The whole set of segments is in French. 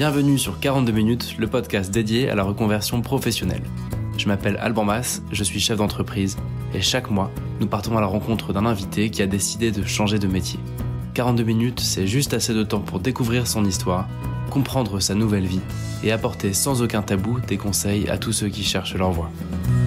Bienvenue sur 42 minutes, le podcast dédié à la reconversion professionnelle. Je m'appelle Alban Mas, je suis chef d'entreprise et chaque mois, nous partons à la rencontre d'un invité qui a décidé de changer de métier. 42 minutes, c'est juste assez de temps pour découvrir son histoire, comprendre sa nouvelle vie et apporter sans aucun tabou des conseils à tous ceux qui cherchent leur voie.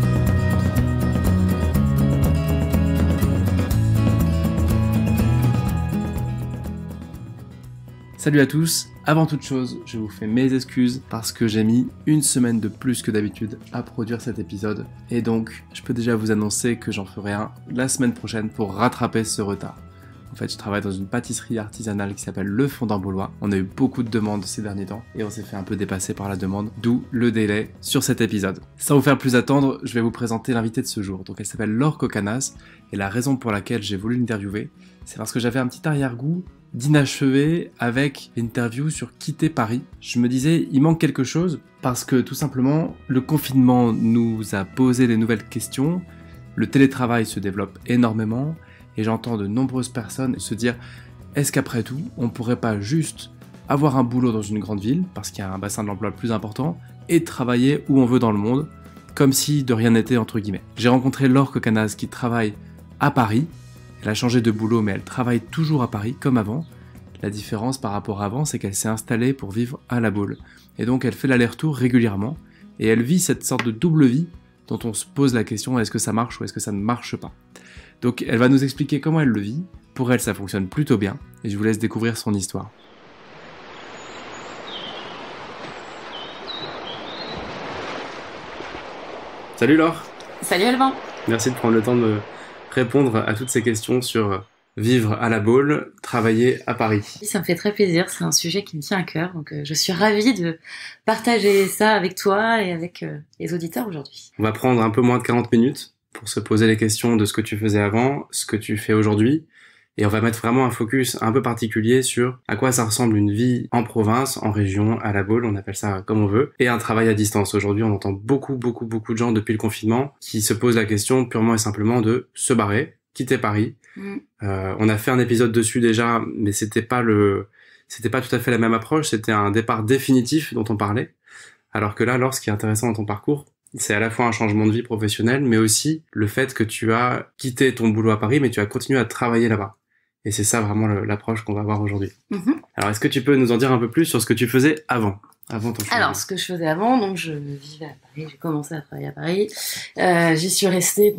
Salut à tous, avant toute chose, je vous fais mes excuses parce que j'ai mis une semaine de plus que d'habitude à produire cet épisode et donc je peux déjà vous annoncer que j'en ferai un la semaine prochaine pour rattraper ce retard. En fait, je travaille dans une pâtisserie artisanale qui s'appelle Le Fondant Baulois. On a eu beaucoup de demandes ces derniers temps et on s'est fait un peu dépasser par la demande, d'où le délai sur cet épisode. Sans vous faire plus attendre, je vais vous présenter l'invitée de ce jour. Donc elle s'appelle Laure Kokanas et la raison pour laquelle j'ai voulu l'interviewer, c'est parce que j'avais un petit arrière-goût d'inachevé avec l'interview sur quitter Paris. Je me disais, il manque quelque chose parce que tout simplement, le confinement nous a posé des nouvelles questions, le télétravail se développe énormément et j'entends de nombreuses personnes se dire, est-ce qu'après tout, on pourrait pas juste avoir un boulot dans une grande ville parce qu'il y a un bassin de l'emploi plus important et travailler où on veut dans le monde, comme si de rien n'était entre guillemets. J'ai rencontré Laure Kokanas qui travaille à Paris. Elle a changé de boulot, mais elle travaille toujours à Paris, comme avant. La différence par rapport à avant, c'est qu'elle s'est installée pour vivre à La Baule. Et donc, elle fait l'aller-retour régulièrement. Et elle vit cette sorte de double vie dont on se pose la question, est-ce que ça marche ou est-ce que ça ne marche pas? Donc, elle va nous expliquer comment elle le vit. Pour elle, ça fonctionne plutôt bien. Et je vous laisse découvrir son histoire. Salut Laure. Salut Alban. Merci de prendre le temps de répondre à toutes ces questions sur vivre à La Baule, travailler à Paris. Ça me fait très plaisir, c'est un sujet qui me tient à cœur, donc je suis ravie de partager ça avec toi et avec les auditeurs aujourd'hui. On va prendre un peu moins de 40 minutes pour se poser les questions de ce que tu faisais avant, ce que tu fais aujourd'hui, et on va mettre vraiment un focus un peu particulier sur à quoi ça ressemble une vie en province, en région, à La Baule, on appelle ça comme on veut, et un travail à distance. Aujourd'hui, on entend beaucoup de gens depuis le confinement qui se posent la question purement et simplement de se barrer, quitter Paris. On a fait un épisode dessus déjà, mais c'était pas tout à fait la même approche, c'était un départ définitif dont on parlait. Alors que là, ce qui est intéressant dans ton parcours, c'est à la fois un changement de vie professionnelle, mais aussi le fait que tu as quitté ton boulot à Paris, mais tu as continué à travailler là-bas. Et c'est ça vraiment l'approche qu'on va voir aujourd'hui. Alors, est-ce que tu peux nous en dire un peu plus sur ce que tu faisais avant ton changement? Alors, ce que je faisais avant, donc je vivais à Paris, j'ai commencé à travailler à Paris. J'y suis restée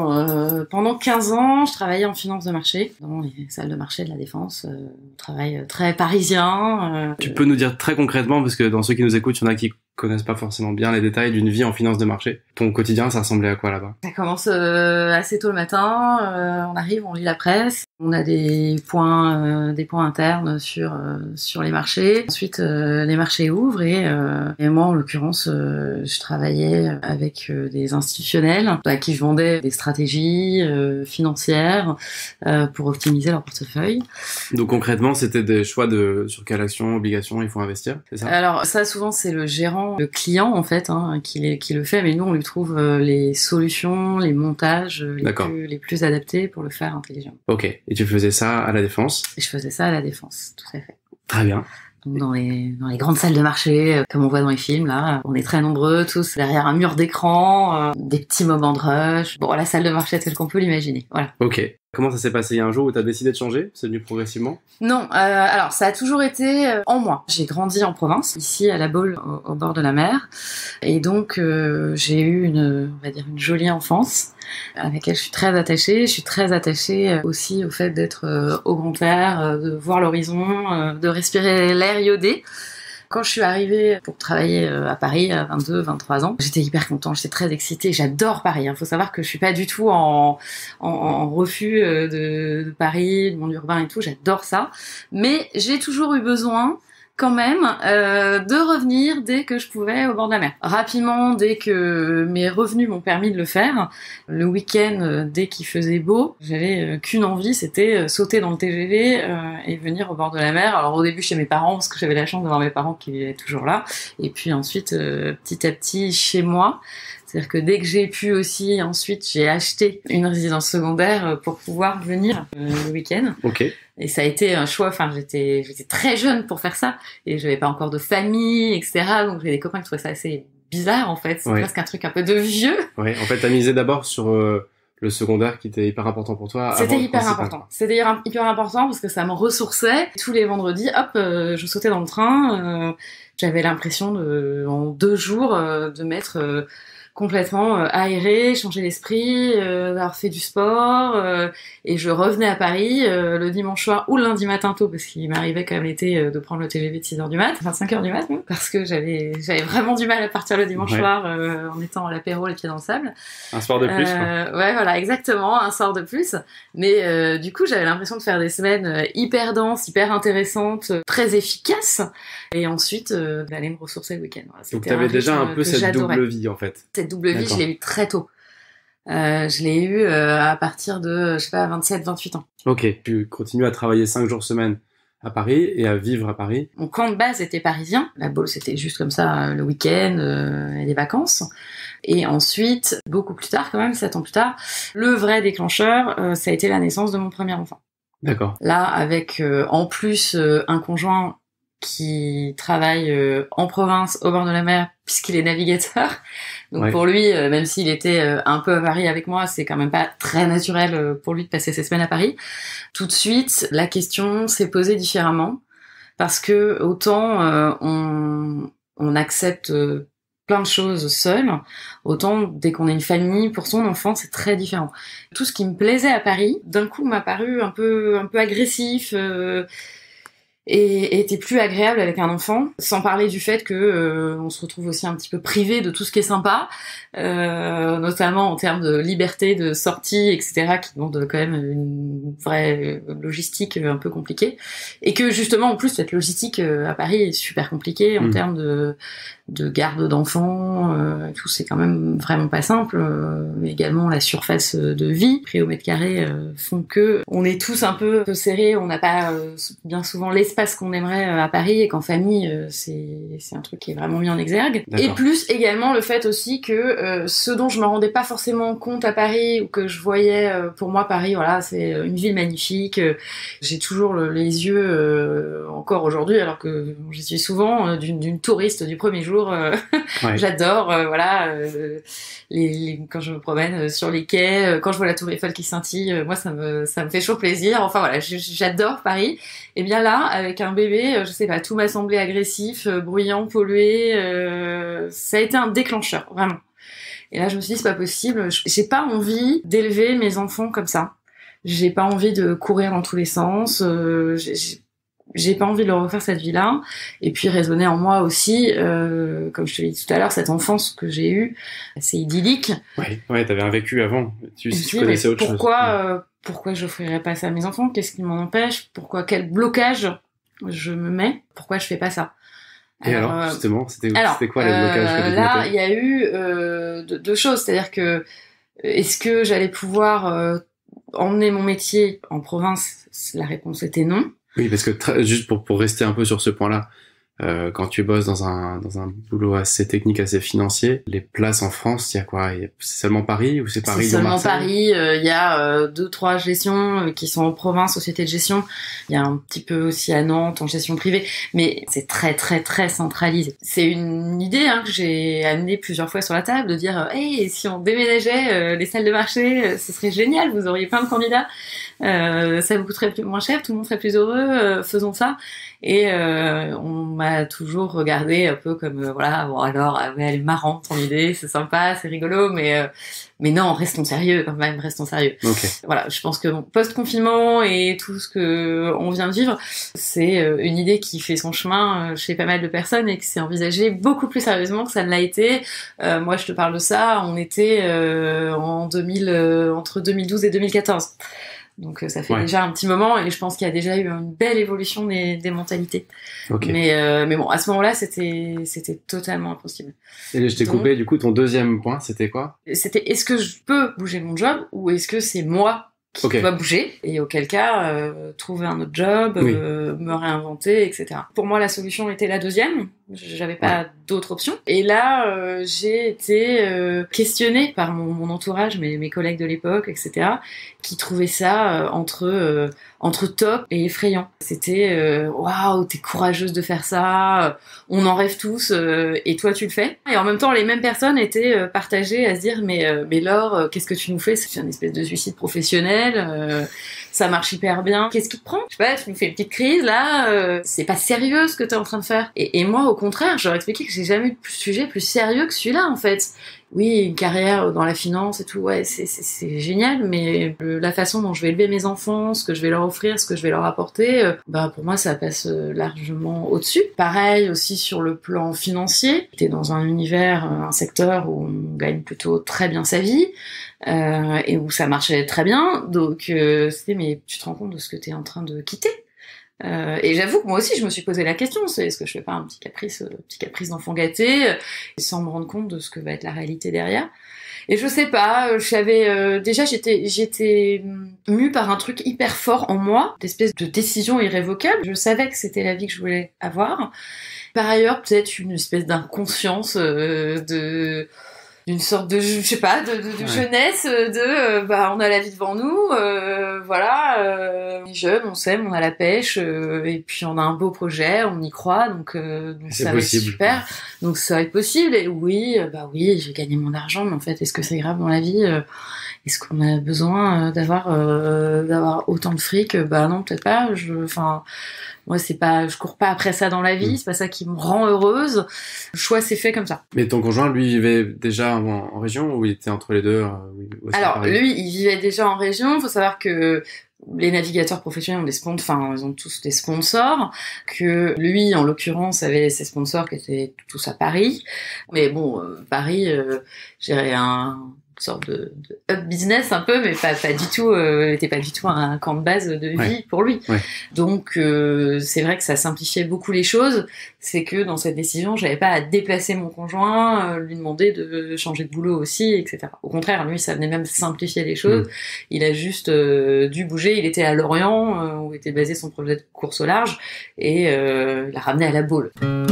pendant 15 ans. Je travaillais en finance de marché, dans les salles de marché de la Défense. Travail très parisien. Tu peux nous dire très concrètement, parce que dans ceux qui nous écoutent, il y en a qui connaissent pas forcément bien les détails d'une vie en finance de marché. Ton quotidien, ça ressemblait à quoi là-bas? Ça commence assez tôt le matin. On arrive, on lit la presse. On a des points internes sur les marchés. Ensuite, les marchés ouvrent et moi, en l'occurrence, je travaillais avec des institutionnels à qui je vendais des stratégies financières pour optimiser leur portefeuille. Donc concrètement, c'était des choix sur quelle action, obligation il faut investir, c'est ça? Alors ça, souvent, c'est le gérant, le client en fait, qui le fait, mais nous, on lui trouve les solutions, les montages les plus adaptés pour le faire intelligent. Ok. Et tu faisais ça à la Défense? Et je faisais ça à la Défense, tout à fait. Très bien. Donc dans les grandes salles de marché, comme on voit dans les films, là, on est très nombreux, tous derrière un mur d'écran, des petits moments de rush. Bon, la salle de marché telle qu'on peut l'imaginer, voilà. Ok. Comment ça s'est passé? Il y a un jour où tu as décidé de changer? C'est venu progressivement? Non, alors ça a toujours été en moi. J'ai grandi en province, ici à La Baule, au bord de la mer, et donc j'ai eu on va dire une jolie enfance avec laquelle je suis très attachée. Je suis très attachée aussi au fait d'être au grand air, de voir l'horizon, de respirer l'air iodé. Quand je suis arrivée pour travailler à Paris à 22, 23 ans, j'étais hyper contente, j'étais très excitée. J'adore Paris. Faut savoir que je suis pas du tout en refus de Paris, de monde urbain et tout. J'adore ça. Mais j'ai toujours eu besoin quand même de revenir dès que je pouvais au bord de la mer. Rapidement, dès que mes revenus m'ont permis de le faire, le week-end, dès qu'il faisait beau, j'avais qu'une envie, c'était sauter dans le TGV et venir au bord de la mer. Alors au début chez mes parents, parce que j'avais la chance d'avoir mes parents qui vivaient toujours là, et puis ensuite petit à petit chez moi. C'est-à-dire que dès que j'ai pu aussi, ensuite j'ai acheté une résidence secondaire pour pouvoir venir le week-end. Ok. Et ça a été un choix, enfin, j'étais très jeune pour faire ça, et j'avais pas encore de famille, etc. Donc j'ai des copains qui trouvaient ça assez bizarre, en fait. C'est presque un truc un peu de vieux. Ouais, en fait, t'as misé d'abord sur le secondaire qui était hyper important pour toi. C'était hyper important. C'était hyper important parce que ça me ressourçait. Tous les vendredis, hop, je sautais dans le train. J'avais l'impression en 2 jours de m'être complètement aérée, changer l'esprit, d'avoir fait du sport, et je revenais à Paris le dimanche soir ou le lundi matin tôt, parce qu'il m'arrivait quand même l'été de prendre le TGV de 6h du mat, enfin 5h du mat, parce que j'avais vraiment du mal à partir le dimanche soir en étant à l'apéro les pieds dans le sable. Un soir de plus, quoi. Ouais, voilà, exactement, un soir de plus. Mais du coup, j'avais l'impression de faire des semaines hyper denses, hyper intéressantes, très efficaces, et ensuite d'aller me ressourcer le week-end. Voilà, donc t'avais déjà un peu cette double vie, en fait. Cette double vie, je l'ai eu très tôt. Je l'ai eu à partir de, je sais pas, 27, 28 ans. Ok, tu continues à travailler 5 jours semaine à Paris et à vivre à Paris. Mon camp de base était parisien. La Baule, c'était juste comme ça, le week-end et les vacances. Et ensuite, beaucoup plus tard quand même, 7 ans plus tard, le vrai déclencheur, ça a été la naissance de mon premier enfant. D'accord. Là, avec en plus un conjoint qui travaille en province, au bord de la mer, puisqu'il est navigateur. Donc pour lui, même s'il était un peu à Paris avec moi, c'est quand même pas très naturel pour lui de passer ses semaines à Paris. Tout de suite, la question s'est posée différemment, parce que autant on accepte plein de choses seul, autant dès qu'on a une famille, pour son enfant, c'est très différent. Tout ce qui me plaisait à Paris, d'un coup, m'a paru un peu agressif, et était plus agréable avec un enfant, sans parler du fait que on se retrouve aussi un petit peu privé de tout ce qui est sympa, notamment en termes de liberté de sortie, etc., qui demande quand même une vraie logistique un peu compliquée, et que justement en plus cette logistique à Paris est super compliquée en termes de garde d'enfants, tout, c'est quand même vraiment pas simple. Mais également la surface de vie, prix au mètre carré, font que on est tous un peu serrés, on n'a pas bien souvent l'espace qu'on aimerait à Paris, et qu'en famille c'est un truc qui est vraiment mis en exergue. D'accord. Et plus également le fait aussi que ce dont je me rendais pas forcément compte à Paris, ou que je voyais, pour moi Paris, voilà, c'est une ville magnifique, j'ai toujours les yeux encore aujourd'hui, alors que j'y suis souvent, d'une touriste du premier jour. J'adore, voilà, quand je me promène sur les quais, quand je vois la Tour Eiffel qui scintille, moi ça me fait chaud plaisir. Enfin voilà, j'adore Paris. Et bien là, avec un bébé, je sais pas, tout m'a semblé agressif, bruyant, pollué. Ça a été un déclencheur, vraiment. Et là, je me suis dit, c'est pas possible. J'ai pas envie d'élever mes enfants comme ça. J'ai pas envie de courir dans tous les sens. J'ai pas envie de leur refaire cette vie-là. Et puis résonner en moi aussi, comme je te l'ai dit tout à l'heure, cette enfance que j'ai eue, c'est idyllique. Ouais, t'avais un vécu avant. Tu connaissais autre chose. Pourquoi j'offrirais pas ça à mes enfants? Qu'est-ce qui m'en empêche? Quel blocage je me mets? Pourquoi je fais pas ça? Et alors justement, c'était quoi les blocages que tu là, mettais? il y a eu deux choses. C'est-à-dire que est-ce que j'allais pouvoir emmener mon métier en province? La réponse était non. Oui, parce que juste pour rester un peu sur ce point-là, quand tu bosses dans un boulot assez technique, assez financier, les places en France, il y a quoi? C'est seulement Paris ou c'est Paris, C'est seulement Marseille? Paris. Il y a 2-3 gestions qui sont en province, sociétés de gestion. Il y a un petit peu aussi à Nantes en gestion privée, mais c'est très très très centralisé. C'est une idée que j'ai amenée plusieurs fois sur la table, de dire hey, si on déménageait les salles de marché, ce serait génial, vous auriez plein de candidats, ça vous coûterait moins cher, tout le monde serait plus heureux, faisons ça. Et on m'a toujours regardé un peu comme voilà, bon alors ouais, elle est marrante ton idée, c'est sympa, c'est rigolo, mais non, restons sérieux quand même, restons sérieux. Okay. Voilà, je pense que post-confinement et tout ce que on vient de vivre, c'est une idée qui fait son chemin chez pas mal de personnes, et que c'est envisagé beaucoup plus sérieusement que ça ne l'a été. Moi, je te parle de ça, on était entre 2012 et 2014. Donc ça fait déjà un petit moment, et je pense qu'il y a déjà eu une belle évolution des mentalités. Okay. Mais bon, à ce moment-là, c'était totalement impossible. Et je t'ai coupé, du coup, ton deuxième point, c'était quoi? C'était est-ce que je peux bouger mon job, ou est-ce que c'est moi qui dois bouger, et auquel cas trouver un autre job, me réinventer, etc. Pour moi, la solution était la deuxième. j'avais pas d'autre option. Et là, j'ai été questionnée par mon entourage, mes collègues de l'époque, etc., qui trouvaient ça entre top et effrayant. C'était waouh, t'es courageuse de faire ça, on en rêve tous, et toi tu le fais. Et en même temps, les mêmes personnes étaient partagées à se dire mais Laure, qu'est-ce que tu nous fais? C'est une espèce de suicide professionnel. Ça marche hyper bien. Qu'est-ce qui te prend? Je sais pas, tu nous fais une petite crise là. C'est pas sérieux ce que t'es en train de faire. Et moi, au contraire, je leur expliquais que j'ai jamais eu de sujet plus sérieux que celui-là en fait. Oui, une carrière dans la finance et tout, ouais, c'est génial, mais la façon dont je vais élever mes enfants, ce que je vais leur offrir, ce que je vais leur apporter, pour moi, ça passe largement au-dessus. Pareil aussi sur le plan financier. J'étais dans un univers, un secteur où on gagne plutôt très bien sa vie, et où ça marchait très bien, donc c'était, mais tu te rends compte de ce que t'es en train de quitter? Et j'avoue que moi aussi je me suis posé la question, c'est est-ce que je fais pas un petit caprice d'enfant gâté, sans me rendre compte de ce que va être la réalité derrière. Et je sais pas, je savais déjà j'étais mue par un truc hyper fort en moi, d'espèce de décision irrévocable. Je savais que c'était la vie que je voulais avoir. Par ailleurs, peut-être une espèce d'inconscience d'une sorte de, je sais pas, de jeunesse, on a la vie devant nous, on est jeune, on s'aime, on a la pêche, et puis on a un beau projet, on y croit, donc ça va être super, donc ça va être possible, et oui, j'ai gagné mon argent, mais en fait, est-ce que c'est grave dans la vie? Est-ce qu'on a besoin d'avoir autant de fric? Non, peut-être pas, moi, je cours pas après ça dans la vie, c'est pas ça qui me rend heureuse. Le choix s'est fait comme ça. Mais ton conjoint, lui, vivait déjà en région ou il était entre les deux? Alors, lui, il vivait déjà en région. Il faut savoir que les navigateurs professionnels ils ont tous des sponsors, que lui, en l'occurrence, avait ses sponsors qui étaient tous à Paris. Mais bon, Paris, j'irais une sorte de hub business un peu, mais pas du tout, était pas du tout un camp de base de vie pour lui. Ouais. Donc c'est vrai que ça simplifiait beaucoup les choses. C'est que dans cette décision, j'avais pas à déplacer mon conjoint, lui demander de changer de boulot aussi, etc. Au contraire, lui, ça venait même simplifier les choses. Il a juste dû bouger. Il était à Lorient, où était basé son projet de course au large, et il l'a ramené à La Baule.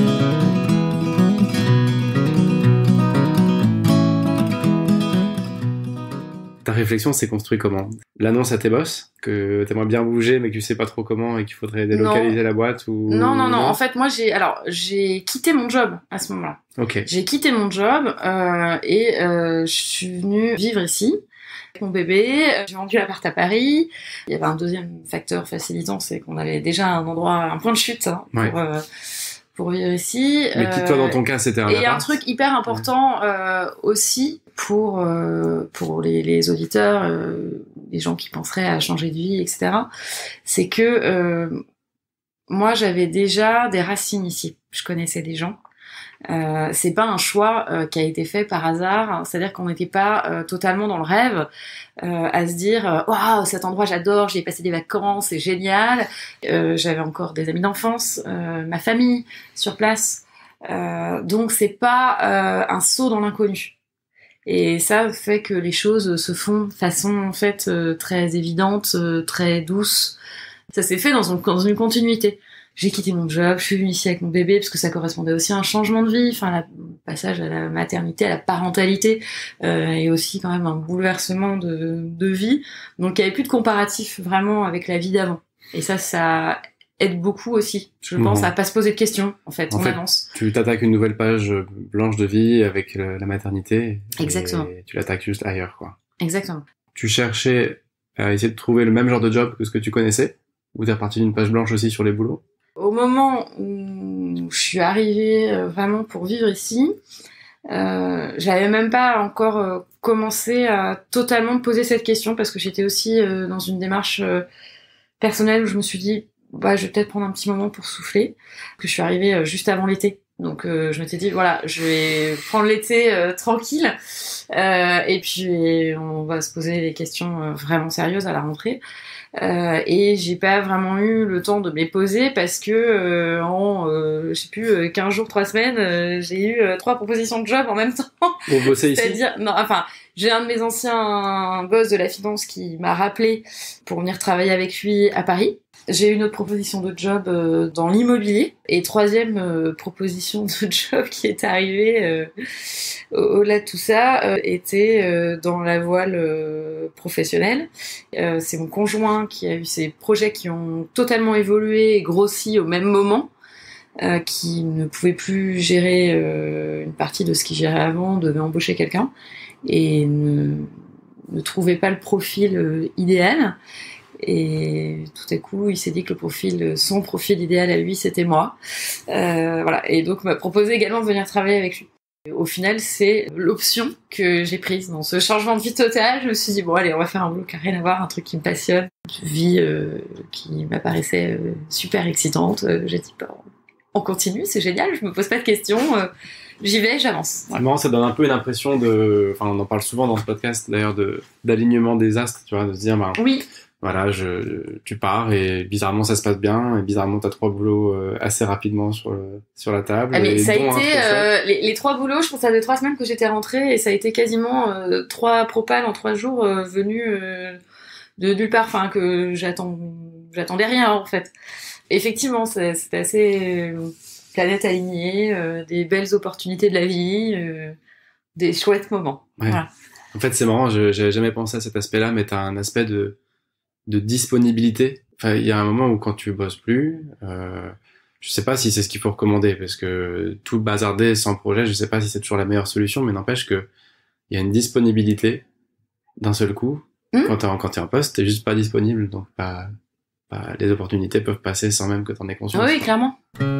Ta réflexion s'est construite comment? L'annonce à tes boss, que t'aimerais bien bouger mais que tu sais pas trop comment et qu'il faudrait délocaliser la boîte ou... Non. En fait, moi, j'ai quitté mon job à ce moment-là. Ok. J'ai quitté mon job et je suis venue vivre ici avec mon bébé. J'ai vendu l'appart à Paris. Il y avait un deuxième facteur facilitant, c'est qu'on avait déjà un point de chute pour vivre ici. Mais toi, dans ton cas, c'était un appart. Et un truc hyper important aussi pour les auditeurs, les gens qui penseraient à changer de vie, etc. C'est que moi, j'avais déjà des racines ici. Je connaissais des gens. C'est pas un choix qui a été fait par hasard. C'est-à-dire qu'on n'était pas totalement dans le rêve à se dire waouh, cet endroit j'adore, j'y ai passé des vacances, c'est génial. J'avais encore des amis d'enfance, ma famille sur place. Donc c'est pas un saut dans l'inconnu. Et ça fait que les choses se font de façon en fait très évidente, très douce. Ça s'est fait dans une continuité. J'ai quitté mon job, je suis venue ici avec mon bébé parce que ça correspondait aussi à un changement de vie, le passage à la maternité, à la parentalité, et aussi quand même un bouleversement de vie. Donc il y avait plus de comparatif vraiment avec la vie d'avant. Et ça aide beaucoup aussi, je pense, à pas se poser de questions, en fait, on avance. Tu t'attaques une nouvelle page blanche de vie avec la maternité. Exactement. Et tu l'attaques juste ailleurs, quoi. Exactement. Tu cherchais à essayer de trouver le même genre de job que ce que tu connaissais? Ou t'es reparti d'une page blanche aussi sur les boulots? Au moment où je suis arrivée vraiment pour vivre ici, j'avais même pas encore commencé à totalement me poser cette question parce que j'étais aussi dans une démarche personnelle où je me suis dit je vais peut-être prendre un petit moment pour souffler, que je suis arrivée juste avant l'été. Donc je m'étais dit voilà, je vais prendre l'été tranquille et puis on va se poser les questions vraiment sérieuses à la rentrée. Et j'ai pas vraiment eu le temps de me les poser parce que en je sais plus 15 jours, 3 semaines, j'ai eu 3 propositions de job en même temps. Pour bosser ici? C'est-à-dire non, enfin J'ai un de mes anciens boss de la finance qui m'a rappelé pour venir travailler avec lui à Paris. J'ai eu une autre proposition de job dans l'immobilier. Et troisième proposition de job qui est arrivée au-delà de tout ça était dans la voile professionnelle. C'est mon conjoint qui a eu ces projets qui ont totalement évolué et grossi au même moment. Qui ne pouvait plus gérer une partie de ce qu'il gérait avant, devait embaucher quelqu'un et ne trouvait pas le profil idéal. Et tout à coup, il s'est dit que son profil idéal à lui, c'était moi. Voilà. Et donc, m'a proposé également de venir travailler avec lui. Au final, c'est l'option que j'ai prise dans ce changement de vie total. Je me suis dit, bon, allez, on va faire un boulot qui n'a rien à voir, un truc qui me passionne, une vie qui m'apparaissait super excitante. J'ai dit, bon, on continue, c'est génial, je me pose pas de questions, j'y vais, j'avance. C'est marrant, ça donne un peu une impression enfin, on en parle souvent dans ce podcast d'ailleurs, d'alignement des astres, tu vois, de se dire, oui. Voilà, tu pars et bizarrement ça se passe bien et bizarrement t'as 3 boulots assez rapidement sur la table. Ah, mais ça a été les 3 boulots, je pense que ça fait 3 semaines que j'étais rentrée et ça a été quasiment 3 propales en 3 jours venus de nulle part, enfin que j'attendais rien en fait. Effectivement, c'était assez planète alignée, des belles opportunités de la vie, des chouettes moments. Ouais. Voilà. En fait, c'est marrant, j'avais jamais pensé à cet aspect-là, mais t'as un aspect de disponibilité. Enfin, il y a un moment où quand tu bosses plus, je sais pas si c'est ce qu'il faut recommander, parce que tout bazarder sans projet, je sais pas si c'est toujours la meilleure solution, mais n'empêche que il y a une disponibilité d'un seul coup. Quand t'es en poste, t'es juste pas disponible, donc les opportunités peuvent passer sans même que t'en aies conscience. Oui, clairement.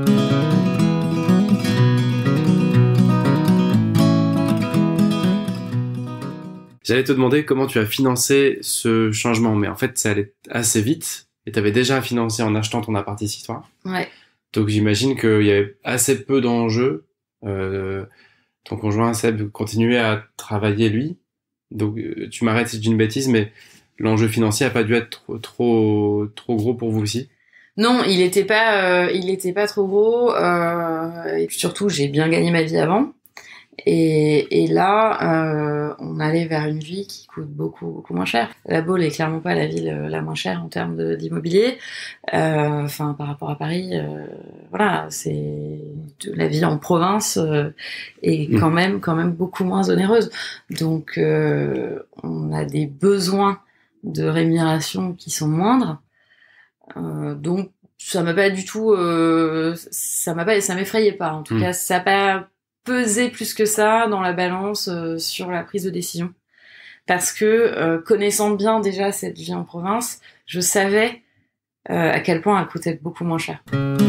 J'allais te demander comment tu as financé ce changement, mais en fait, ça allait assez vite, et t'avais déjà financé en achetant ton appart ici, toi. Ouais. Donc j'imagine qu'il y avait assez peu d'enjeux. Ton conjoint, Seb, continuait à travailler, lui. Donc tu m'arrêtes si je dis une bêtise, mais l'enjeu financier a pas dû être trop gros pour vous aussi? Non, il était pas trop gros. Et puis surtout, j'ai bien gagné ma vie avant. Et là, on allait vers une vie qui coûte beaucoup moins cher. La Baule est clairement pas la ville la moins chère en termes d'immobilier. Enfin, par rapport à Paris, voilà, c'est la vie en province est quand même beaucoup moins onéreuse. Donc, on a des besoins de rémunération qui sont moindres. Donc, ça m'a pas du tout, ça m'effrayait pas. En tout cas, ça a pas pesé plus que ça dans la balance sur la prise de décision. Parce que, connaissant bien déjà cette vie en province, je savais à quel point elle coûtait beaucoup moins cher.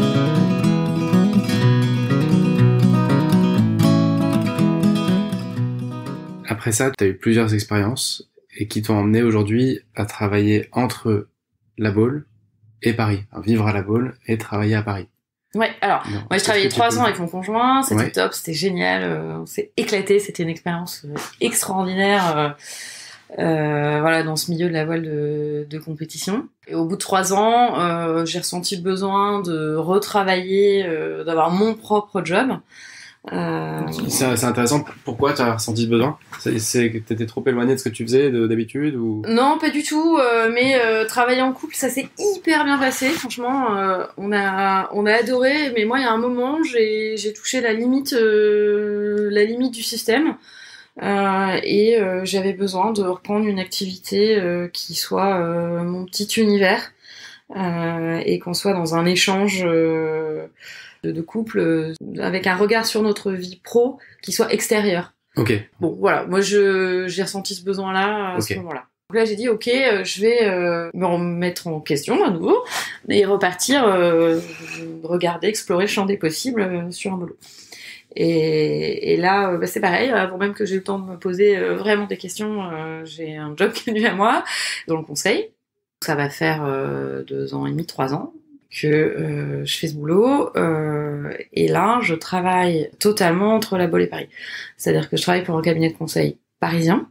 Après ça, tu as eu plusieurs expériences et qui t'ont emmené aujourd'hui à travailler entre La Baule et Paris. À vivre à La Baule et travailler à Paris. Ouais, alors, moi je travaillais 3 ans avec mon conjoint, c'était top, c'était génial, on s'est éclaté, c'était une expérience extraordinaire, voilà, dans ce milieu de la voile de compétition. Et au bout de 3 ans, j'ai ressenti le besoin de retravailler, d'avoir mon propre job. C'est intéressant. Pourquoi tu as ressenti ce besoin? C'est que t'étais trop éloigné de ce que tu faisais d'habitude ou? Non, pas du tout. Mais travailler en couple, ça s'est hyper bien passé. Franchement, on a adoré. Mais moi, il y a un moment, j'ai touché la limite du système. Et j'avais besoin de reprendre une activité qui soit mon petit univers et qu'on soit dans un échange de couple avec un regard sur notre vie pro qui soit extérieur. Ok. Bon, voilà. Moi, j'ai ressenti ce besoin-là à ce moment-là. Donc là, j'ai dit, ok, je vais me remettre en question à nouveau et repartir regarder, explorer le champ des possibles sur un boulot. Et là, c'est pareil, avant même que j'ai eu le temps de me poser vraiment des questions, j'ai un job qui est venu à moi dans le conseil. Ça va faire 2 ans et demi, 3 ans que je fais ce boulot. Et là, je travaille totalement entre La Baule et Paris. C'est-à-dire que je travaille pour un cabinet de conseil parisien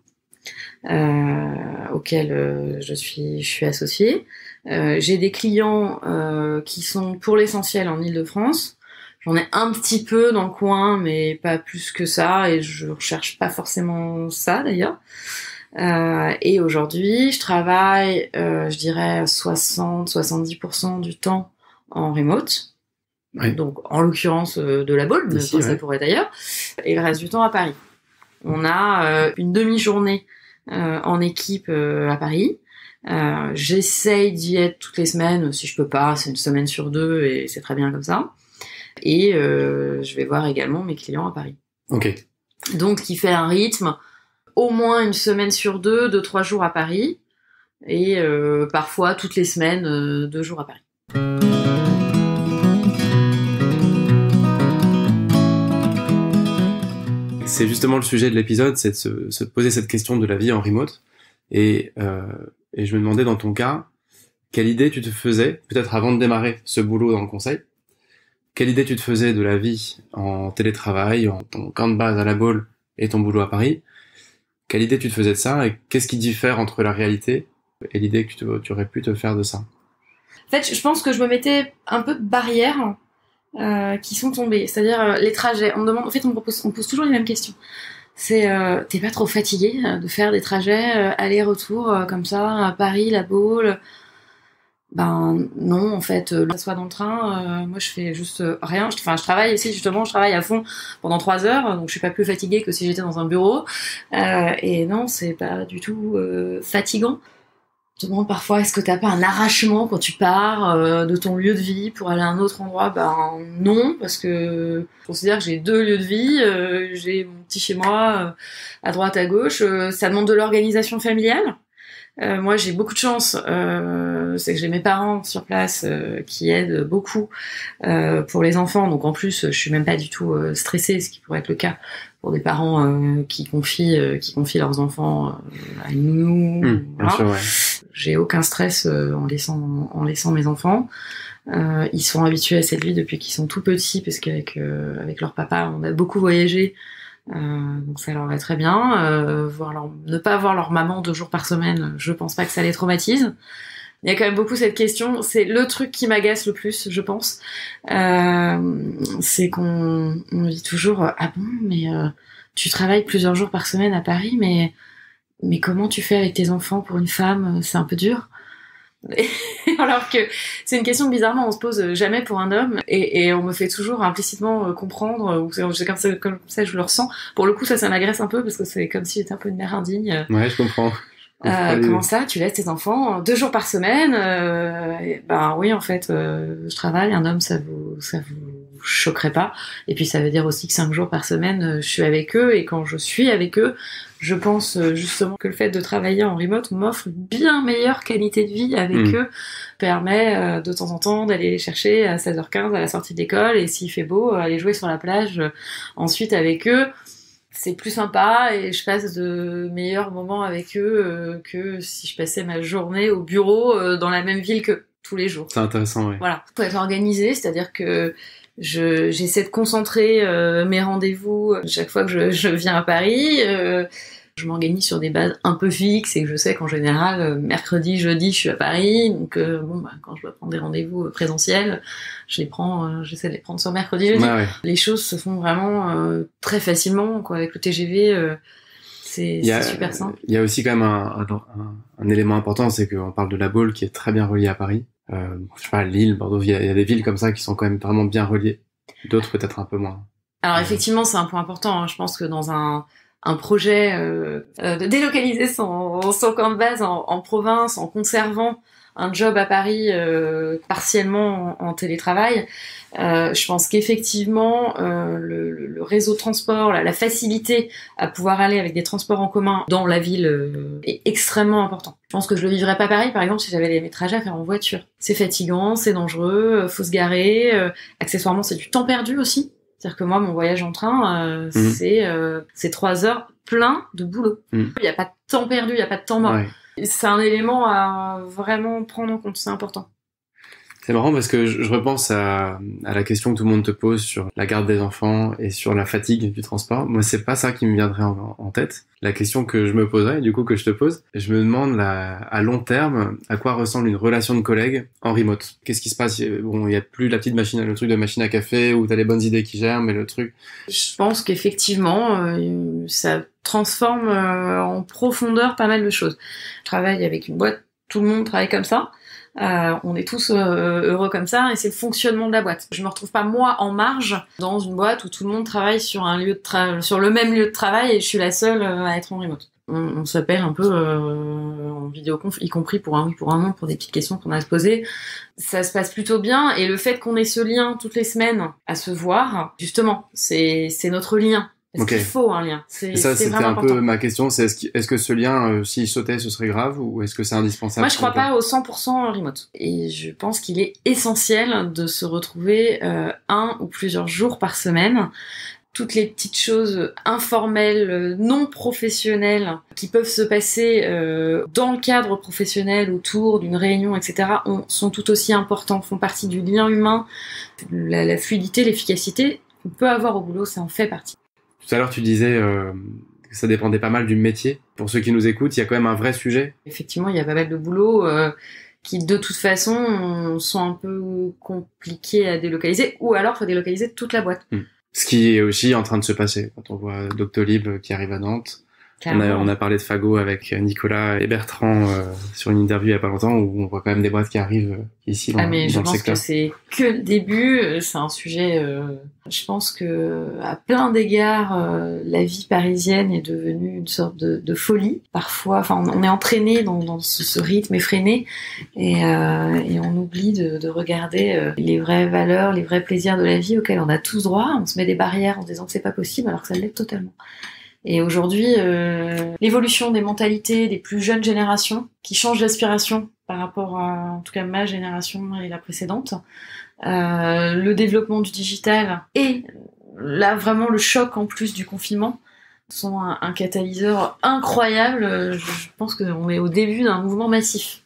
auquel je suis associée. J'ai des clients qui sont pour l'essentiel en Île-de-France. J'en ai un petit peu dans le coin, mais pas plus que ça, et je recherche pas forcément ça d'ailleurs. Et aujourd'hui, je travaille, je dirais 60-70% du temps en remote. Ouais. Donc, en l'occurrence, de la Baule, mais Ici, ça pourrait être ailleurs. Et le reste du temps à Paris. On a une demi-journée en équipe à Paris. J'essaye d'y être toutes les semaines. Si je peux pas, c'est une semaine sur 2 et c'est très bien comme ça. Et je vais voir également mes clients à Paris. Ok. Donc, ce qui fait un rythme au moins une semaine sur 2, 2-3 jours à Paris. Et parfois, toutes les semaines, 2 jours à Paris. C'est justement le sujet de l'épisode, c'est de se poser cette question de la vie en remote. Et je me demandais, dans ton cas, quelle idée tu te faisais, peut-être avant de démarrer ce boulot dans le conseil, quelle idée tu te faisais de la vie en télétravail, en ton camp de base à la Baule et ton boulot à Paris? Quelle idée tu te faisais de ça et qu'est-ce qui diffère entre la réalité et l'idée que tu aurais pu te faire de ça? En fait, je pense que je me mettais un peu de barrières qui sont tombées. C'est-à-dire les trajets. On me demande, en fait, on pose toujours les mêmes questions. C'est t'es pas trop fatigué de faire des trajets aller-retour comme ça à Paris, la Baule? Ben non, en fait, là, soit dans le train, moi je fais juste rien. Enfin, je travaille ici justement, je travaille à fond pendant 3 heures, donc je suis pas plus fatiguée que si j'étais dans un bureau. Et non, c'est pas du tout fatigant. Je me demande parfois, est-ce que t'as pas un arrachement quand tu pars de ton lieu de vie pour aller à un autre endroit? Ben non, parce que je considère que j'ai 2 lieux de vie. J'ai mon petit chez moi à droite, à gauche. Ça demande de l'organisation familiale. Moi, j'ai beaucoup de chance. C'est que j'ai mes parents sur place qui aident beaucoup pour les enfants. Donc en plus, je suis même pas du tout stressée, ce qui pourrait être le cas pour des parents qui confient leurs enfants à nous. Bien Voilà. sûr, ouais. J'ai aucun stress en laissant mes enfants. Ils sont habitués à cette vie depuis qu'ils sont tout petits, parce qu'avec avec leur papa, on a beaucoup voyagé. Donc ça leur va très bien. Ne pas voir leur maman 2 jours par semaine, je pense pas que ça les traumatise. Il y a quand même beaucoup cette question. C'est le truc qui m'agace le plus, je pense. C'est qu'on dit toujours ah bon, mais tu travailles plusieurs jours par semaine à Paris, mais comment tu fais avec tes enfants pour une femme? C'est un peu dur. Alors que c'est une question que bizarrement on se pose jamais pour un homme, et on me fait toujours implicitement comprendre, ou c'est comme ça je le ressens. Pour le coup, ça m'agresse un peu, parce que c'est comme si j'étais un peu une mère indigne. Ouais, je comprends. Comment ça, tu laisses tes enfants 2 jours par semaine? Ben oui, en fait, je travaille. Un homme, ça vous choquerait pas. Et puis ça veut dire aussi que 5 jours par semaine, je suis avec eux, et quand je suis avec eux, je pense justement que le fait de travailler en remote m'offre une bien meilleure qualité de vie avec eux, permet de temps en temps d'aller les chercher à 16h15 à la sortie d'école, et s'il fait beau, aller jouer sur la plage ensuite avec eux. C'est plus sympa, et je passe de meilleurs moments avec eux que si je passais ma journée au bureau dans la même ville que tous les jours. C'est intéressant, ouais. Voilà. Faut être organisé, c'est-à-dire que j'essaie de concentrer mes rendez-vous chaque fois que je viens à Paris. Je m'organise sur des bases un peu fixes, et que je sais qu'en général, mercredi, jeudi, je suis à Paris. Donc quand je dois prendre des rendez-vous présentiels, j'essaie de les prendre sur mercredi, jeudi. Ouais. Les choses se font vraiment très facilement, quoi. Avec le TGV, c'est super simple. Il y a aussi quand même un élément important, c'est qu'on parle de la Baule qui est très bien reliée à Paris. Je sais pas, Lille, Bordeaux, il y a des villes comme ça qui sont quand même vraiment bien reliées. D'autres peut-être un peu moins. Alors effectivement, c'est un point important, hein. Je pense que dans un projet de délocaliser son camp de base en province, en conservant un job à Paris partiellement en télétravail, je pense qu'effectivement le réseau de transport, la facilité à pouvoir aller avec des transports en commun dans la ville est extrêmement important. Je pense que je le vivrais pas à Paris, par exemple, si j'avais mes trajets à faire en voiture. C'est fatigant, c'est dangereux, faut se garer, accessoirement c'est du temps perdu aussi. C'est-à-dire que moi, mon voyage en train, c'est 3 heures plein de boulot. Il n'y a pas de temps perdu, il n'y a pas de temps mort. Ouais. C'est un élément à vraiment prendre en compte, c'est important. C'est marrant parce que je repense à la question que tout le monde te pose sur la garde des enfants et sur la fatigue du transport. Moi, c'est pas ça qui me viendrait en tête. La question que je me poserais, du coup, que je te pose, je me demande à long terme, à quoi ressemble une relation de collègue en remote. Qu'est-ce qui se passe? Bon, il y a plus la petite machine, le truc de machine à café où t'as les bonnes idées qui germent, mais le truc. Je pense qu'effectivement, ça transforme en profondeur pas mal de choses. Je travaille avec une boîte, tout le monde travaille comme ça. On est tous heureux comme ça, et c'est le fonctionnement de la boîte. Je me retrouve pas moi en marge dans une boîte où tout le monde travaille sur sur le même lieu de travail, et je suis la seule à être en remote. On s'appelle un peu en vidéoconf, y compris pour un oui, pour un non, pour des petites questions qu'on a à se poser. Ça se passe plutôt bien, et le fait qu'on ait ce lien toutes les semaines à se voir, justement, c'est notre lien. Parce qu'il faut un lien. Ça, c'était un important. peu ma question, c'est est-ce que ce lien, s'il sautait, ce serait grave, ou est-ce que c'est indispensable? Moi, je crois pas au 100% remote. Et je pense qu'il est essentiel de se retrouver un ou plusieurs jours par semaine. Toutes les petites choses informelles, non professionnelles, qui peuvent se passer dans le cadre professionnel, autour d'une réunion, etc., sont tout aussi importants, font partie du lien humain. La fluidité, l'efficacité qu'on peut avoir au boulot, ça en fait partie. Tout à l'heure, tu disais que ça dépendait pas mal du métier. Pour ceux qui nous écoutent, il y a quand même un vrai sujet. Effectivement, il y a pas mal de boulots qui, de toute façon, sont un peu compliqués à délocaliser, ou alors faut délocaliser toute la boîte. Ce qui est aussi en train de se passer. Quand on voit Doctolib qui arrive à Nantes, on a parlé de Fago avec Nicolas et Bertrand sur une interview il y a pas longtemps, où on voit quand même des boîtes qui arrivent ici dans, mais dans le secteur. Je pense que c'est que le début. C'est un sujet. Je pense que à plein d'égards, la vie parisienne est devenue une sorte de folie. Parfois, enfin, on est entraîné dans ce rythme effréné, et on oublie de regarder les vraies valeurs, les vrais plaisirs de la vie auxquels on a tous droit. On se met des barrières en se disant que c'est pas possible, alors que ça l'est totalement. Et aujourd'hui, l'évolution des mentalités des plus jeunes générations, qui changent d'aspiration par rapport à, en tout cas, ma génération et la précédente, le développement du digital et là vraiment le choc en plus du confinement sont un catalyseur incroyable. Je pense qu'on est au début d'un mouvement massif.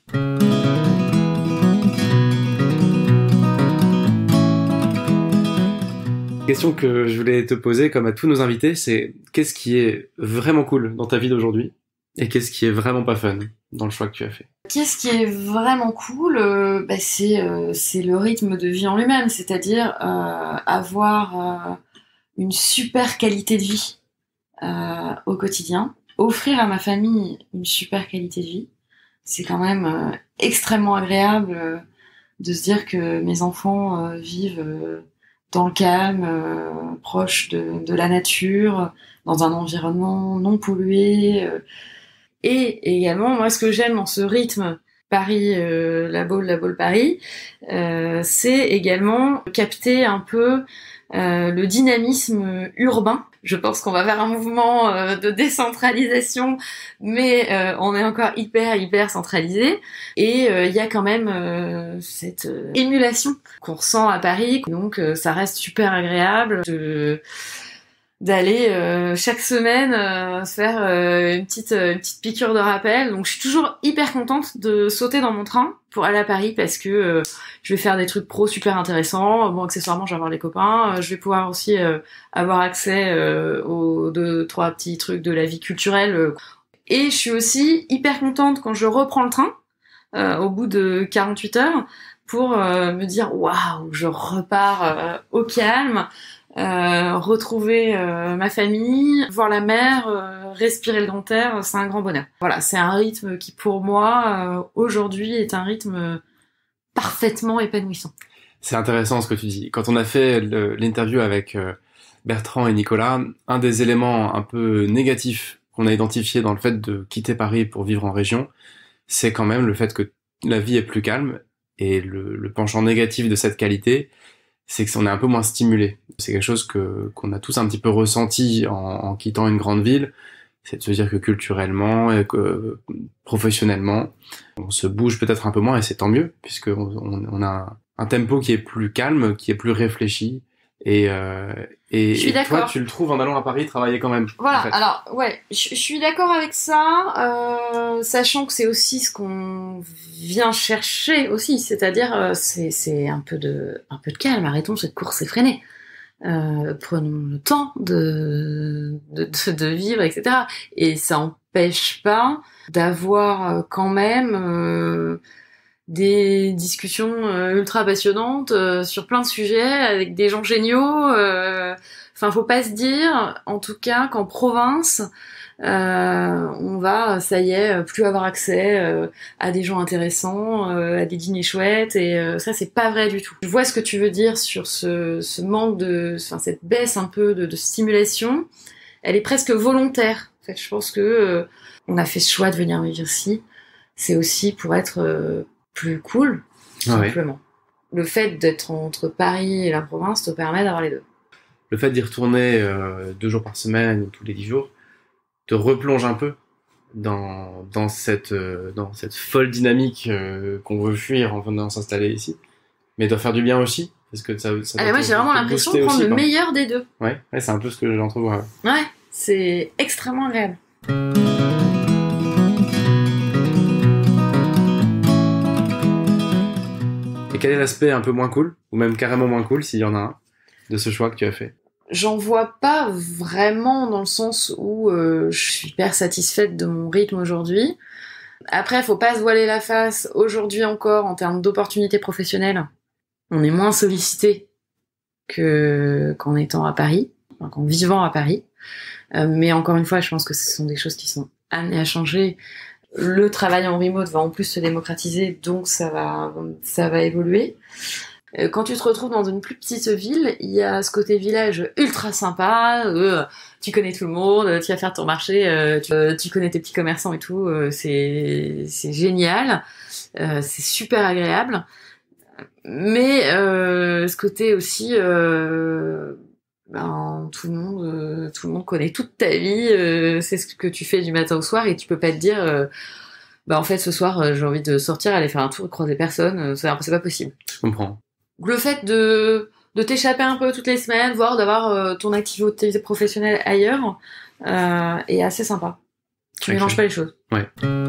Question que je voulais te poser, comme à tous nos invités, c'est qu'est-ce qui est vraiment cool dans ta vie d'aujourd'hui et qu'est-ce qui est vraiment pas fun dans le choix que tu as fait? Qu'est-ce qui est vraiment cool, c'est le rythme de vie en lui-même, c'est-à-dire avoir une super qualité de vie au quotidien, offrir à ma famille une super qualité de vie. C'est quand même extrêmement agréable de se dire que mes enfants vivent dans le calme, proche de la nature, dans un environnement non pollué. Et également, moi, ce que j'aime dans ce rythme Paris, la Baule Paris, c'est également capter un peu le dynamisme urbain. Je pense qu'on va vers un mouvement de décentralisation, mais on est encore hyper centralisé. Et il y a quand même cette émulation qu'on ressent à Paris. Donc ça reste super agréable d'aller chaque semaine se faire une petite piqûre de rappel. Donc je suis toujours hyper contente de sauter dans mon train pour aller à Paris, parce que je vais faire des trucs pro super intéressants. Bon, accessoirement, je vais avoir les copains. Je vais pouvoir aussi avoir accès aux 2-3 petits trucs de la vie culturelle. Et je suis aussi hyper contente quand je reprends le train au bout de 48 heures pour me dire waouh, je repars au calme. Retrouver ma famille, voir la mer, respirer le grand air, c'est un grand bonheur. Voilà, c'est un rythme qui pour moi aujourd'hui est un rythme parfaitement épanouissant. C'est intéressant ce que tu dis. Quand on a fait l'interview avec Bertrand et Nicolas, un des éléments un peu négatifs qu'on a identifié dans le fait de quitter Paris pour vivre en région, c'est quand même le fait que la vie est plus calme, et le penchant négatif de cette qualité, c'est qu'on est un peu moins stimulé. C'est quelque chose qu'on a tous un petit peu ressenti en quittant une grande ville. C'est de se dire que culturellement et que professionnellement, on se bouge peut-être un peu moins, et c'est tant mieux, puisque on a un tempo qui est plus calme, qui est plus réfléchi. Et Je suis toi, d'accord. tu le trouves en allant à Paris travailler quand même. Voilà, En fait. alors ouais, je suis d'accord avec ça, sachant que c'est aussi ce qu'on vient chercher aussi, c'est-à-dire c'est un peu de calme, arrêtons cette course effrénée. Prenons le temps de vivre, etc. Et ça empêche pas d'avoir quand même des discussions ultra passionnantes sur plein de sujets avec des gens géniaux. Enfin, faut pas se dire, en tout cas, qu'en province, on va, ça y est, plus avoir accès à des gens intéressants, à des dîners chouettes, et ça, c'est pas vrai du tout. Je vois ce que tu veux dire sur ce manque enfin, cette baisse un peu de stimulation. Elle est presque volontaire. En fait, je pense que on a fait ce choix de venir vivre ici. C'est aussi pour être plus cool, tout simplement. Le fait d'être entre Paris et la province te permet d'avoir les deux. Le fait d'y retourner 2 jours par semaine ou tous les 10 jours te replonge un peu dans cette folle dynamique qu'on veut fuir en venant s'installer ici, mais doit faire du bien aussi parce que ça moi j'ai vraiment l'impression de prendre aussi, le quoi. meilleur des deux. Ouais, c'est un peu ce que j'entrevois. Ouais, c'est extrêmement agréable. Et quel est l'aspect un peu moins cool, ou même carrément moins cool s'il y en a un, de ce choix que tu as fait? J'en vois pas vraiment dans le sens où je suis hyper satisfaite de mon rythme aujourd'hui. Après, faut pas se voiler la face. Aujourd'hui encore, en termes d'opportunités professionnelles, on est moins sollicité qu'en étant à Paris, enfin, qu'en vivant à Paris. Mais encore une fois, je pense que ce sont des choses qui sont amenées à changer. Le travail en remote va en plus se démocratiser, donc ça va évoluer. Quand tu te retrouves dans une plus petite ville, il y a ce côté village ultra sympa, tu connais tout le monde, tu vas faire ton marché, tu connais tes petits commerçants et tout, c'est génial, c'est super agréable. Mais ce côté aussi, tout le monde connaît toute ta vie, c'est ce que tu fais du matin au soir et tu peux pas te dire, en fait ce soir j'ai envie de sortir, aller faire un tour, croiser personne, c'est pas possible. Je comprends. Le fait de t'échapper un peu toutes les semaines, voire d'avoir ton activité professionnelle ailleurs, est assez sympa. Tu mélanges pas les choses. Ouais.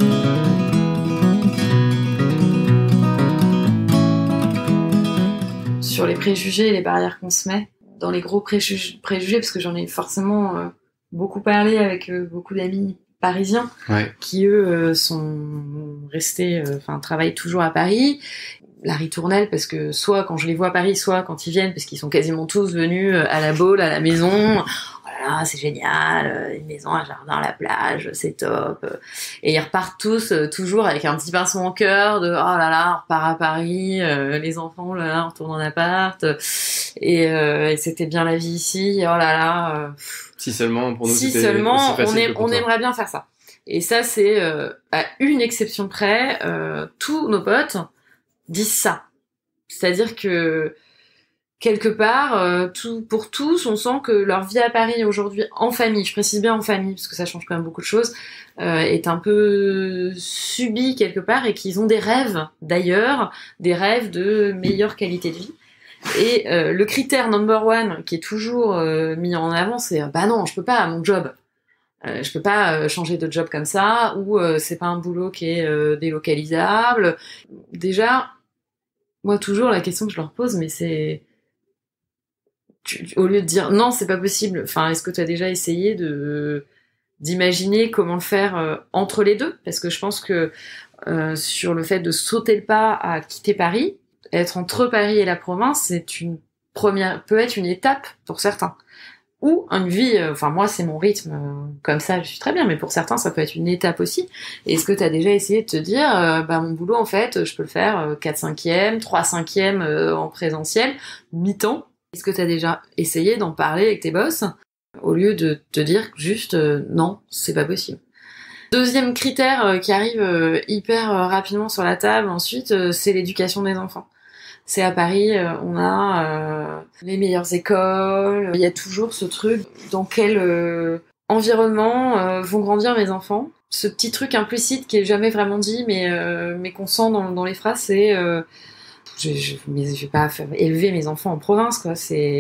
Sur les préjugés et les barrières qu'on se met, dans les gros préjugés, parce que j'en ai forcément beaucoup parlé avec beaucoup d'amis parisiens, qui eux sont restés, travaillent toujours à Paris. La ritournelle, parce que soit quand je les vois à Paris, soit quand ils viennent, parce qu'ils sont quasiment tous venus à la Baule, à la maison. Oh là là, c'est génial, une maison, un jardin, la plage, c'est top. Et ils repartent tous toujours avec un petit pincement au cœur de oh là là, on repart à Paris, les enfants, oh là là, on retourne en appart. Et c'était bien la vie ici, oh là là. Si seulement pour nous, si c'était seulement aussi facile on aimerait bien faire ça. Et ça, c'est à une exception près, tous nos potes disent ça. C'est-à-dire que quelque part, pour tous, on sent que leur vie à Paris aujourd'hui, en famille, je précise bien en famille, parce que ça change quand même beaucoup de choses, est un peu subie quelque part et qu'ils ont des rêves d'ailleurs, des rêves de meilleure qualité de vie. Et le critère number one qui est toujours mis en avant, c'est non, je peux pas, mon job. Je peux pas changer de job comme ça, ou c'est pas un boulot qui est délocalisable. Déjà, moi toujours la question que je leur pose, mais c'est au lieu de dire non, c'est pas possible. Enfin, est-ce que tu as déjà essayé d'imaginer comment le faire entre les deux? Parce que je pense que sur le fait de sauter le pas à quitter Paris, être entre Paris et la province, peut être une étape pour certains. Ou une vie, moi c'est mon rythme, comme ça je suis très bien, mais pour certains ça peut être une étape aussi. Et est-ce que tu as déjà essayé de te dire, mon boulot en fait, je peux le faire 4/5e, 3/5e en présentiel, mi-temps? Est-ce que tu as déjà essayé d'en parler avec tes boss, au lieu de te dire juste non, c'est pas possible? Deuxième critère qui arrive hyper rapidement sur la table ensuite, c'est l'éducation des enfants. C'est à Paris, on a les meilleures écoles. Il y a toujours ce truc dans quel environnement vont grandir mes enfants. Ce petit truc implicite qui est jamais vraiment dit, mais qu'on sent dans les phrases, c'est je vais pas élever mes enfants en province, quoi. C'est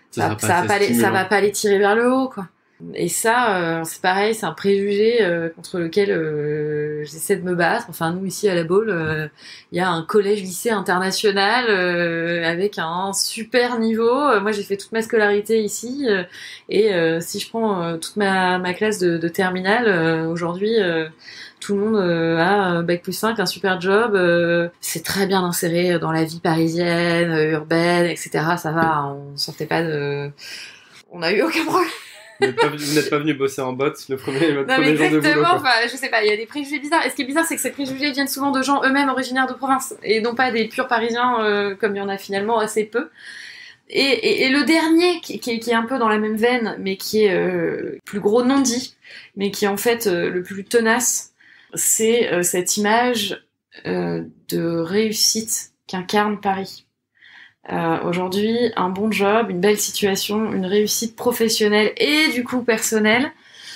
ça va pas les tirer vers le haut, quoi. Et ça, c'est pareil, c'est un préjugé contre lequel j'essaie de me battre. Enfin, nous ici à La Baule, il y a un collège-lycée international avec un super niveau. Moi, j'ai fait toute ma scolarité ici, et si je prends toute ma classe de terminale, aujourd'hui, tout le monde a bac+5, un super job. C'est très bien inséré dans la vie parisienne, urbaine, etc. Ça va, on sortait pas de... On a eu aucun problème. Vous n'êtes pas venu bosser en botte votre premier jour de boulot. Enfin, je sais pas, il y a des préjugés bizarres. Et ce qui est bizarre, c'est que ces préjugés viennent souvent de gens eux-mêmes originaires de province et non pas des purs parisiens, comme il y en a finalement assez peu. Et le dernier, qui est un peu dans la même veine, mais qui est plus gros non-dit, mais qui est en fait le plus tenace, c'est cette image de réussite qu'incarne Paris. Aujourd'hui, un bon job, une belle situation, une réussite professionnelle et du coup personnelle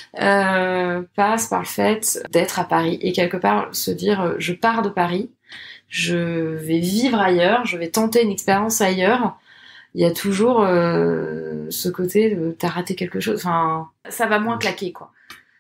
passe par le fait d'être à Paris et quelque part se dire je pars de Paris, je vais vivre ailleurs, je vais tenter une expérience ailleurs. Il y a toujours ce côté de t'as raté quelque chose, enfin ça va moins claquer quoi.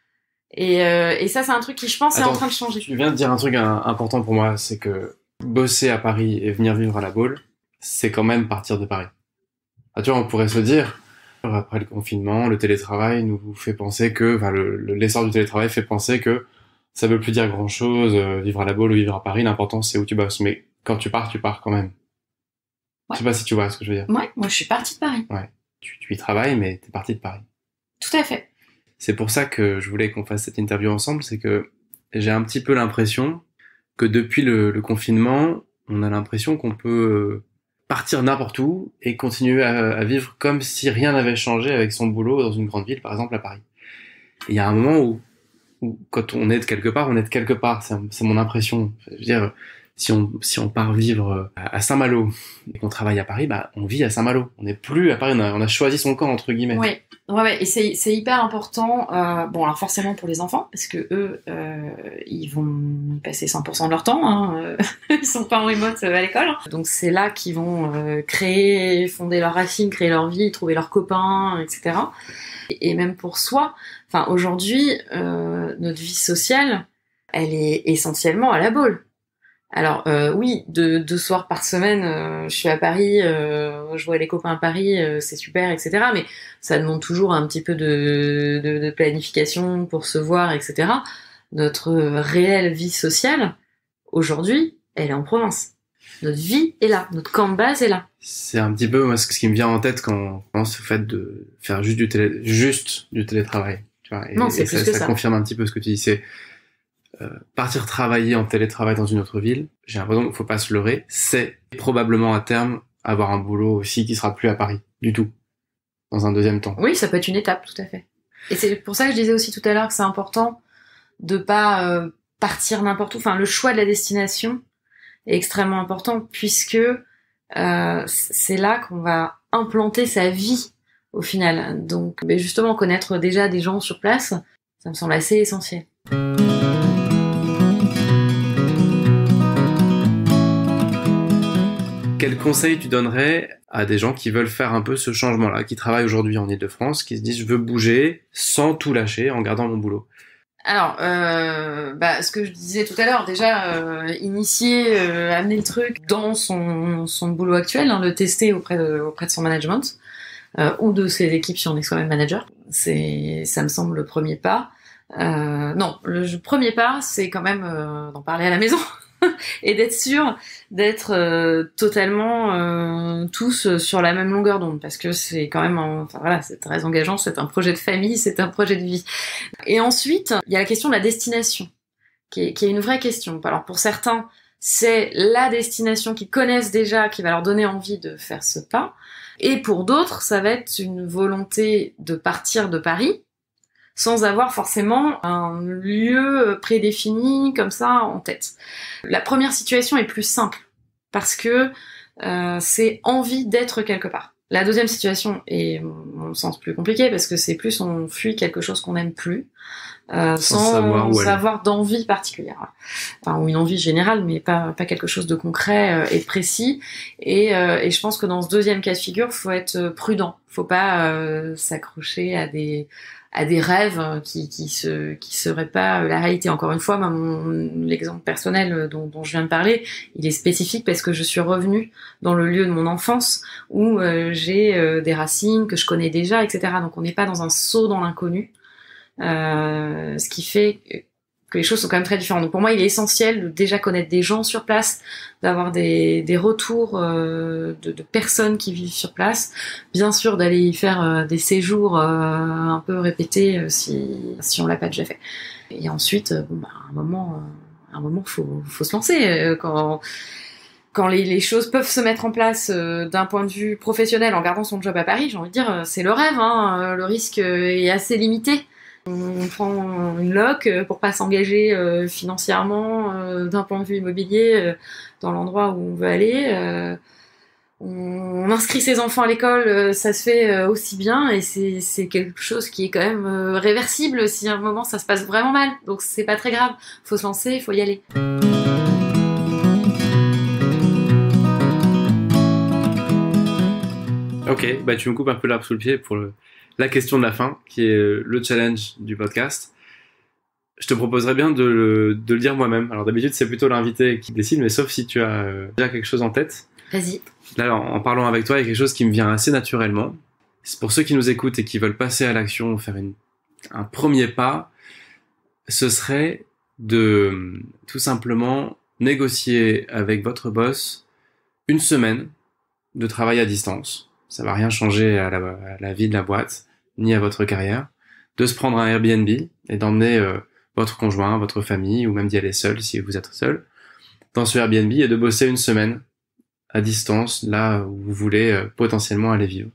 Et ça c'est un truc qui je pense est en train de changer. Tu viens de dire un truc important pour moi, c'est que bosser à Paris et venir vivre à La Baule, c'est quand même partir de Paris. Ah, tu vois, on pourrait se dire, après le confinement, le télétravail nous fait penser que, enfin, l'essor du télétravail fait penser que ça veut plus dire grand chose, vivre à La Baule ou vivre à Paris, l'important c'est où tu bosses. Mais quand tu pars quand même. Ouais. Je sais pas si tu vois ce que je veux dire. Ouais, moi je suis partie de Paris. Ouais. Tu y travailles, mais t'es partie de Paris. Tout à fait. C'est pour ça que je voulais qu'on fasse cette interview ensemble, c'est que j'ai un petit peu l'impression que depuis le confinement, on a l'impression qu'on peut partir n'importe où et continuer à vivre comme si rien n'avait changé avec son boulot dans une grande ville, par exemple à Paris. Et il y a un moment où quand on est de quelque part, on est de quelque part. C'est mon impression. Je veux dire, si on part vivre à Saint-Malo et qu'on travaille à Paris, bah on vit à Saint-Malo. On n'est plus à Paris. On a choisi son camp entre guillemets. Oui. Ouais, et c'est hyper important. Bon, alors forcément pour les enfants, parce que eux, ils vont passer 100% de leur temps. Hein, ils sont pas en remote à l'école, donc c'est là qu'ils vont créer, fonder leurs racines, créer leur vie, trouver leurs copains, etc. Et même pour soi. Enfin, aujourd'hui, notre vie sociale, elle est essentiellement à La Baule. Alors oui, 2 soirs par semaine, je suis à Paris, je vois les copains à Paris, c'est super, etc. Mais ça demande toujours un petit peu de planification pour se voir, etc. Notre réelle vie sociale, aujourd'hui, elle est en province. Notre vie est là, notre camp de base est là. C'est un petit peu moi, ce qui me vient en tête quand on pense au fait de faire juste du télétravail. Tu vois, non, c'est plus que ça. Ça confirme un petit peu ce que tu dis, c'est partir travailler en télétravail dans une autre ville, j'ai l'impression qu'il faut pas se leurrer, c'est probablement à terme avoir un boulot aussi qui sera plus à Paris, du tout, dans un deuxième temps. Oui, ça peut être une étape, tout à fait. Et c'est pour ça que je disais aussi tout à l'heure que c'est important de pas partir n'importe où. Enfin, le choix de la destination est extrêmement important puisque c'est là qu'on va implanter sa vie au final. Donc, justement, connaître déjà des gens sur place, ça me semble assez essentiel. Quel conseil tu donnerais à des gens qui veulent faire un peu ce changement-là, qui travaillent aujourd'hui en Ile-de-France, qui se disent je veux bouger sans tout lâcher en gardant mon boulot? Alors, ce que je disais tout à l'heure, déjà initier, amener le truc dans son boulot actuel, hein, le tester auprès de son management ou de ses équipes si on est soi-même manager. Ça me semble le premier pas. Non, le premier pas, c'est quand même d'en parler à la maison. Et d'être sûr d'être totalement tous sur la même longueur d'onde parce que c'est quand même c'est très engageant, c'est un projet de famille, c'est un projet de vie. Et ensuite, il y a la question de la destination qui est une vraie question. Alors pour certains, c'est la destination qu'ils connaissent déjà qui va leur donner envie de faire ce pas et pour d'autres, ça va être une volonté de partir de Paris sans avoir forcément un lieu prédéfini comme ça en tête. La première situation est plus simple, parce que c'est envie d'être quelque part. La deuxième situation est, mon sens, plus compliquée, parce que c'est plus on fuit quelque chose qu'on n'aime plus, sans savoir d'envie particulière. Enfin, ou une envie générale, mais pas quelque chose de concret et de précis. Et je pense que dans ce deuxième cas de figure, faut être prudent. Faut pas s'accrocher à des rêves qui seraient pas la réalité. Encore une fois, l'exemple personnel dont je viens de parler, il est spécifique parce que je suis revenue dans le lieu de mon enfance où j'ai des racines que je connais déjà, etc. Donc on n'est pas dans un saut dans l'inconnu, ce qui fait que les choses sont quand même très différentes. Donc pour moi, il est essentiel de déjà connaître des gens sur place, d'avoir des retours de personnes qui vivent sur place. Bien sûr, d'aller y faire des séjours un peu répétés si on l'a pas déjà fait. Et ensuite, à un moment, faut se lancer. Quand les choses peuvent se mettre en place d'un point de vue professionnel en gardant son job à Paris, j'ai envie de dire, c'est le rêve. Le risque est assez limité. On prend une loc pour pas s'engager financièrement d'un point de vue immobilier dans l'endroit où on veut aller. On inscrit ses enfants à l'école, ça se fait aussi bien et c'est quelque chose qui est quand même réversible si à un moment ça se passe vraiment mal. Donc c'est pas très grave, faut se lancer, faut y aller. Ok, tu me coupes un peu l'herbe sous le pied pour la question de la fin, qui est le challenge du podcast. Je te proposerais bien de le dire moi-même. Alors d'habitude, c'est plutôt l'invité qui décide, mais sauf si tu as déjà quelque chose en tête. Vas-y. Là, en parlant avec toi, il y a quelque chose qui me vient assez naturellement. C'est pour ceux qui nous écoutent et qui veulent passer à l'action, faire un premier pas, ce serait de tout simplement négocier avec votre boss une semaine de travail à distance. Ça va rien changer à la vie de la boîte, ni à votre carrière, de se prendre un Airbnb et d'emmener votre conjoint, votre famille, ou même d'y aller seul si vous êtes seul, dans ce Airbnb et de bosser une semaine à distance, là où vous voulez potentiellement aller vivre.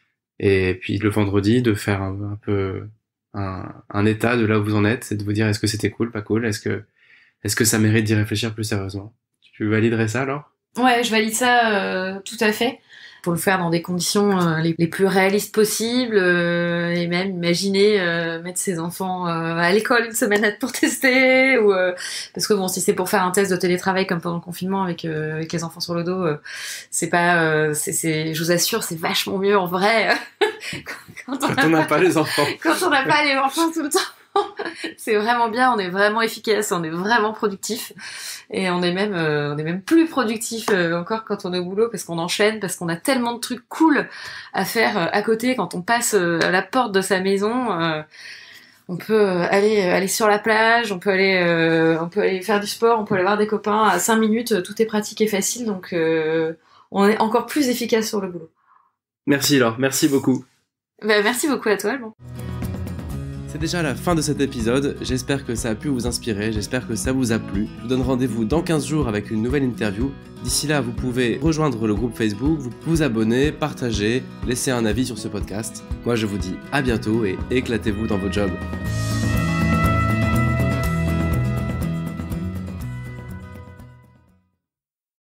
Et puis le vendredi, de faire un peu un état de là où vous en êtes et de vous dire est-ce que c'était cool, pas cool, est-ce que ça mérite d'y réfléchir plus sérieusement. Tu validerais ça alors ? Ouais, je valide ça tout à fait. Faut le faire dans des conditions les plus réalistes possibles et même imaginer mettre ses enfants à l'école une semaine pour tester ou parce que bon, si c'est pour faire un test de télétravail comme pendant le confinement avec les enfants sur le dos, c'est pas je vous assure, c'est vachement mieux en vrai quand on n'a pas les enfants. Quand on n'a pas les enfants tout le temps. C'est vraiment bien, on est vraiment efficace, on est vraiment productif et on est même plus productif encore quand on est au boulot parce qu'on enchaîne, parce qu'on a tellement de trucs cool à faire à côté. Quand on passe à la porte de sa maison, on peut aller sur la plage, on peut aller faire du sport, on peut aller voir des copains à 5 minutes, tout est pratique et facile, donc on est encore plus efficace sur le boulot. Merci Laure, merci beaucoup. Merci beaucoup à toi Alban. C'est déjà la fin de cet épisode, j'espère que ça a pu vous inspirer, j'espère que ça vous a plu. Je vous donne rendez-vous dans 15 jours avec une nouvelle interview. D'ici là, vous pouvez rejoindre le groupe Facebook, vous abonner, partager, laisser un avis sur ce podcast. Moi je vous dis à bientôt et éclatez-vous dans vos jobs.